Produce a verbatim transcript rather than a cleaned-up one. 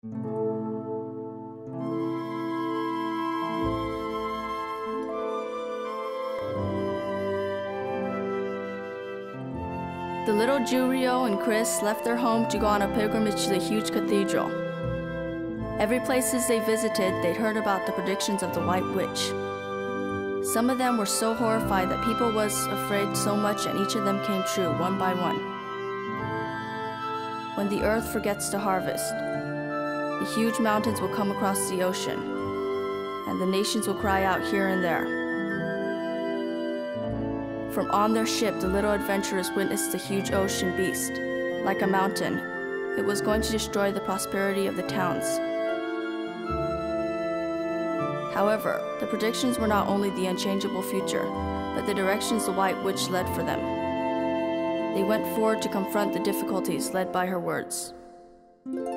The little Jew Rio and Chris left their home to go on a pilgrimage to the huge cathedral. Every places they visited, they'd heard about the predictions of the White Witch. Some of them were so horrified that people was afraid so much, and each of them came true, one by one. When the earth forgets to harvest, the huge mountains will come across the ocean, and the nations will cry out here and there. From on their ship, the little adventurers witnessed the huge ocean beast. Like a mountain, it was going to destroy the prosperity of the towns. However, the predictions were not only the unchangeable future, but the directions the White Witch led for them. They went forward to confront the difficulties led by her words.